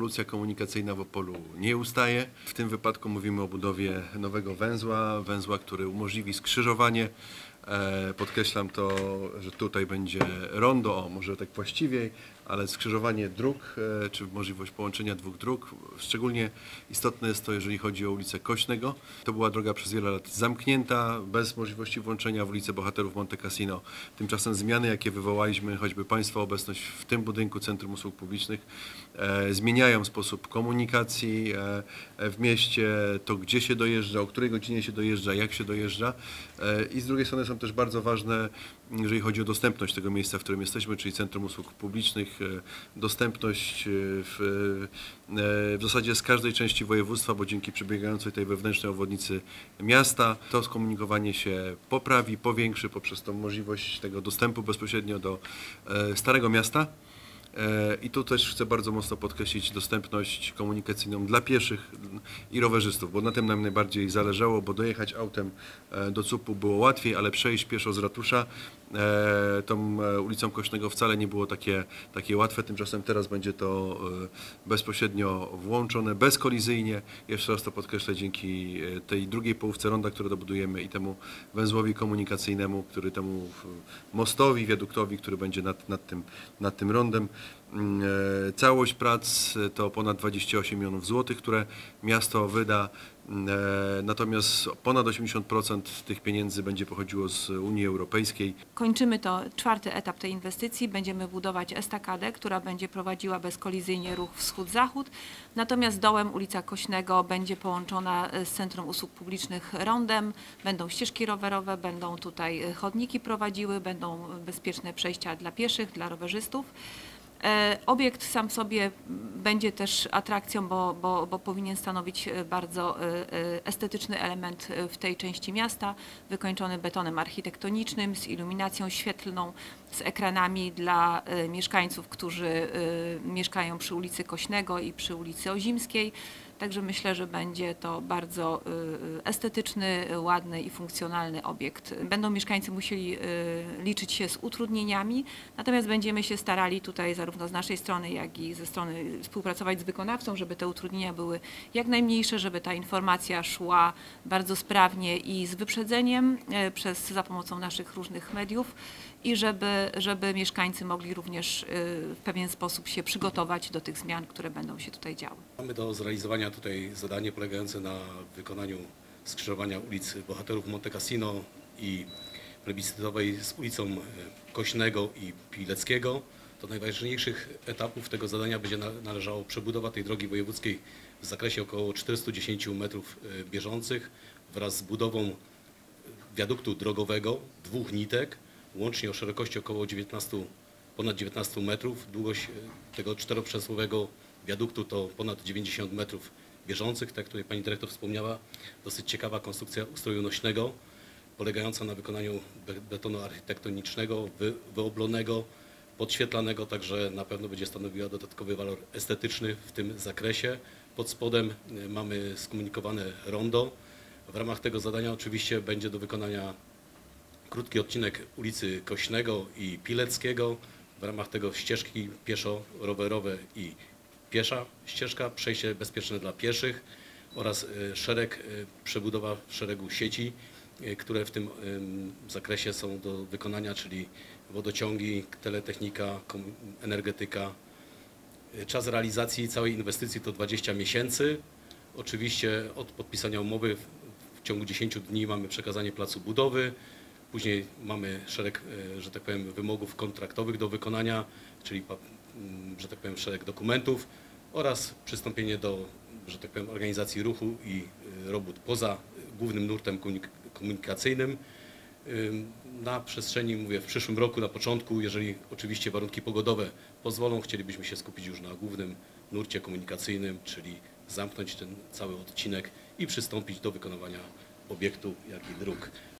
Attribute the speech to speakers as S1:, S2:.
S1: rewolucja komunikacyjna w Opolu nie ustaje. W tym wypadku mówimy o budowie nowego węzła, który umożliwi skrzyżowanie. Podkreślam to, że tutaj będzie rondo, może tak właściwiej, ale skrzyżowanie dróg, czy możliwość połączenia dwóch dróg. Szczególnie istotne jest to, jeżeli chodzi o ulicę Kośnego. To była droga przez wiele lat zamknięta, bez możliwości włączenia w ulicę Bohaterów Monte Cassino. Tymczasem zmiany, jakie wywołaliśmy, choćby Państwa obecność w tym budynku Centrum Usług Publicznych, zmieniają sposób komunikacji w mieście, to gdzie się dojeżdża, o której godzinie się dojeżdża, jak się dojeżdża. I z drugiej strony są też bardzo ważne, jeżeli chodzi o dostępność tego miejsca, w którym jesteśmy, czyli Centrum Usług Publicznych, dostępność w zasadzie z każdej części województwa, bo dzięki przebiegającej tej wewnętrznej obwodnicy miasta to skomunikowanie się poprawi, powiększy poprzez tą możliwość tego dostępu bezpośrednio do Starego Miasta. I tu też chcę bardzo mocno podkreślić dostępność komunikacyjną dla pieszych i rowerzystów, bo na tym nam najbardziej zależało, bo dojechać autem do CUP-u było łatwiej, ale przejść pieszo z ratusza tą ulicą Kośnego wcale nie było takie łatwe. Tymczasem teraz będzie to bezpośrednio włączone, bezkolizyjnie. Jeszcze raz to podkreślę, dzięki tej drugiej połówce ronda, które dobudujemy i temu węzłowi komunikacyjnemu, temu mostowi, wiaduktowi, który będzie nad tym rondem. Całość prac to ponad 28 milionów złotych, które miasto wyda, natomiast ponad 80% tych pieniędzy będzie pochodziło z Unii Europejskiej.
S2: Kończymy to czwarty etap tej inwestycji. Będziemy budować estakadę, która będzie prowadziła bezkolizyjnie ruch wschód-zachód. Natomiast dołem ulica Kośnego będzie połączona z Centrum Usług Publicznych rondem. Będą ścieżki rowerowe, będą tutaj chodniki prowadziły, będą bezpieczne przejścia dla pieszych, dla rowerzystów. Obiekt sam w sobie będzie też atrakcją, bo powinien stanowić bardzo estetyczny element w tej części miasta, wykończony betonem architektonicznym, z iluminacją świetlną, z ekranami dla mieszkańców, którzy mieszkają przy ulicy Kośnego i przy ulicy Ozimskiej. Także myślę, że będzie to bardzo estetyczny, ładny i funkcjonalny obiekt. Będą mieszkańcy musieli liczyć się z utrudnieniami, natomiast będziemy się starali tutaj zarówno z naszej strony, jak i ze strony współpracować z wykonawcą, żeby te utrudnienia były jak najmniejsze, żeby ta informacja szła bardzo sprawnie i z wyprzedzeniem za pomocą naszych różnych mediów i żeby mieszkańcy mogli również w pewien sposób się przygotować do tych zmian, które będą się tutaj działy.
S3: Mamy do zrealizowania tutaj zadanie polegające na wykonaniu skrzyżowania ulicy Bohaterów Monte Cassino i plebiscytowej z ulicą Kośnego i Pileckiego. Do najważniejszych etapów tego zadania będzie należało przebudowa tej drogi wojewódzkiej w zakresie około 410 metrów bieżących wraz z budową wiaduktu drogowego, 2 nitek, łącznie o szerokości około ponad 19 metrów. Długość tego czteroprzesłowego wiaduktu to ponad 90 metrów bieżących. Tak jak tutaj pani dyrektor wspomniała, dosyć ciekawa konstrukcja ustroju nośnego, polegająca na wykonaniu betonu architektonicznego, wyoblonego, podświetlanego, także na pewno będzie stanowiła dodatkowy walor estetyczny w tym zakresie. Pod spodem mamy skomunikowane rondo. W ramach tego zadania oczywiście będzie do wykonania krótki odcinek ulicy Kośnego i Pileckiego. W ramach tego ścieżki pieszo-rowerowe i piesza ścieżka, przejście bezpieczne dla pieszych oraz przebudowa szeregu sieci, które w tym zakresie są do wykonania, czyli wodociągi, teletechnika, energetyka. Czas realizacji całej inwestycji to 20 miesięcy. Oczywiście od podpisania umowy w ciągu 10 dni mamy przekazanie placu budowy. Później mamy szereg, że tak powiem, wymogów kontraktowych do wykonania, czyli, że tak powiem, szereg dokumentów oraz przystąpienie do, że tak powiem, organizacji ruchu i robót poza głównym nurtem komunikacyjnym. Na przestrzeni, mówię, w przyszłym roku, na początku, jeżeli oczywiście warunki pogodowe pozwolą, chcielibyśmy się skupić już na głównym nurcie komunikacyjnym, czyli zamknąć ten cały odcinek i przystąpić do wykonywania obiektu, jak i dróg.